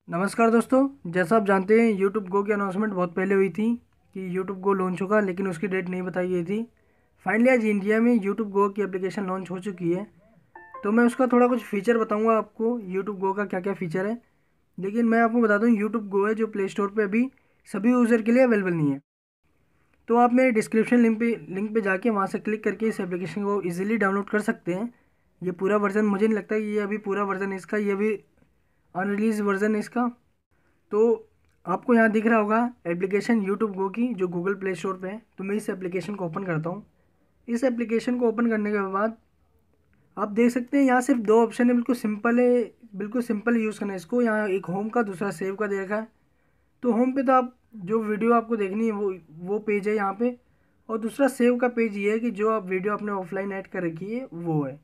नमस्कार दोस्तों, जैसा आप जानते हैं यूट्यूब गो की अनाउंसमेंट बहुत पहले हुई थी कि यूट्यूब गो लॉन्च होगा, लेकिन उसकी डेट नहीं बताई गई थी। फाइनली आज इंडिया में यूट्यूब गो की एप्लीकेशन लॉन्च हो चुकी है। तो मैं उसका थोड़ा कुछ फ़ीचर बताऊंगा आपको, यूट्यूब गो का क्या क्या फ़ीचर है। लेकिन मैं आपको बता दूं, यूट्यूब गो है जो प्ले स्टोर पर अभी सभी यूज़र के लिए अवेलेबल नहीं है। तो आप मेरे डिस्क्रिप्शन लिंक पे जाके वहाँ से क्लिक करके इस एप्लीकेशन को ईजिली डाउनलोड कर सकते हैं। ये पूरा वर्जन मुझे नहीं लगता कि ये अभी पूरा वर्जन है इसका, ये अभी अनरिलीज वर्जन है इसका। तो आपको यहाँ दिख रहा होगा एप्लीकेशन यूट्यूब गो की, जो गूगल प्ले स्टोर पे है। तो मैं इस एप्लीकेशन को ओपन करता हूँ। इस एप्लीकेशन को ओपन करने के बाद आप देख सकते हैं यहाँ सिर्फ दो ऑप्शन है, बिल्कुल सिंपल है, बिल्कुल सिंपल यूज़ करना है इसको। यहाँ एक होम का, दूसरा सेव का दे रखा है। तो होम पे तो आप जो वीडियो आपको देखनी है वो पेज है यहाँ पे। और दूसरा सेव का पेज ये है कि जो आप वीडियो अपने ऑफलाइन ऐड कर रखी है वो है।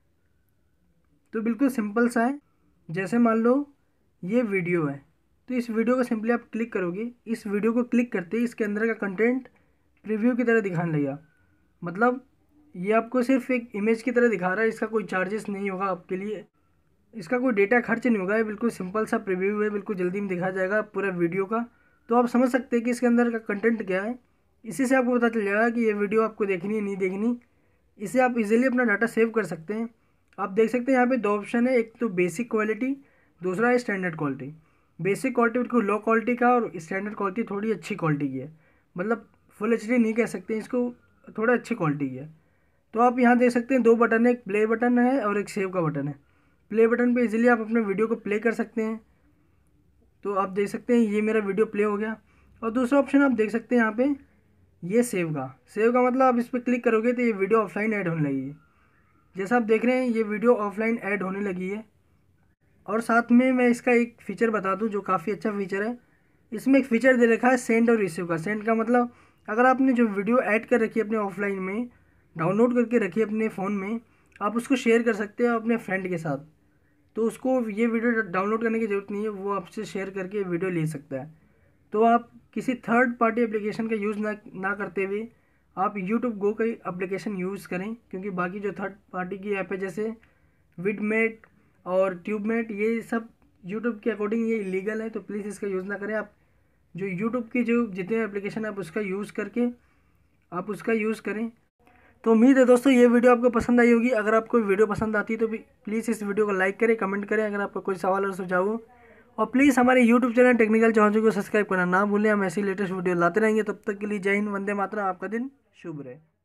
तो बिल्कुल सिंपल सा है। जैसे मान लो ये वीडियो है, तो इस वीडियो को सिंपली आप क्लिक करोगे। इस वीडियो को क्लिक करते ही इसके अंदर का कंटेंट प्रीव्यू की तरह दिखाने लगेगा। मतलब ये आपको सिर्फ एक इमेज की तरह दिखा रहा है, इसका कोई चार्जेस नहीं होगा आपके लिए, इसका कोई डेटा खर्च नहीं होगा। ये बिल्कुल सिंपल सा प्रीव्यू है, बिल्कुल जल्दी में दिखाया जाएगा पूरा वीडियो का। तो आप समझ सकते हैं कि इसके अंदर का कंटेंट क्या है। इसी से आपको पता चल जाएगा कि ये वीडियो आपको देखनी है नहीं देखनी। इसे आप इजीली अपना डाटा सेव कर सकते हैं। आप देख सकते हैं यहाँ पे दो ऑप्शन है, एक तो बेसिक क्वालिटी, दूसरा है स्टैंडर्ड क्वालिटी। बेसिक क्वालिटी बिल्कुल लो क्वालिटी का, और स्टैंडर्ड क्वालिटी थोड़ी अच्छी क्वालिटी की है। मतलब फुल एचडी नहीं कह सकते इसको, थोड़ा अच्छी क्वालिटी की है। तो आप यहाँ देख सकते हैं दो बटन है, एक प्ले बटन है और एक सेव का बटन है। प्ले बटन पे इजीली आप अपने वीडियो को प्ले कर सकते हैं। तो आप देख सकते हैं ये मेरा वीडियो प्ले हो गया। और दूसरा ऑप्शन आप देख सकते हैं यहाँ पे, ये सेव का मतलब आप इस पर क्लिक करोगे तो ये वीडियो ऑफलाइन ऐड होने लगेगी। जैसा आप देख रहे हैं ये वीडियो ऑफलाइन ऐड होने लगी है। और साथ में मैं इसका एक फ़ीचर बता दूं जो काफ़ी अच्छा फ़ीचर है। इसमें एक फ़ीचर दे रखा है सेंड और रिसीव का। सेंड का मतलब अगर आपने जो वीडियो ऐड कर रखी है अपने ऑफलाइन में, डाउनलोड करके रखी है अपने फ़ोन में, आप उसको शेयर कर सकते हैं अपने फ्रेंड के साथ। तो उसको ये वीडियो डाउनलोड करने की ज़रूरत नहीं है, वो आपसे शेयर करके वीडियो ले सकता है। तो आप किसी थर्ड पार्टी एप्लीकेशन का यूज़ ना करते हुए आप यूट्यूब गो का एप्लीकेशन यूज़ करें, क्योंकि बाकी जो थर्ड पार्टी की ऐप है जैसे विडमेट और ट्यूबमेट, ये सब यूट्यूब के अकॉर्डिंग ये इलीगल है। तो प्लीज़ इसका यूज़ ना करें। आप जो यूट्यूब की जो जितने एप्लीकेशन है आप उसका यूज़ करके आप उसका यूज़ करें। तो उम्मीद है दोस्तों ये वीडियो आपको पसंद आई होगी। अगर आपको वीडियो पसंद आती है तो प्लीज़ इस वीडियो को लाइक करें, कमेंट करें अगर आपका कोई सवाल और सुझाव हो। और प्लीज़ हमारे यूट्यूब चैनल टेक्निकल चौहान को सब्सक्राइब करना ना भूलें। हम ऐसी लेटेस्ट वीडियो लाते रहेंगे। तब तक के लिए जय हिंद, वंदे मातरम। आपका दिन शुभ रहे।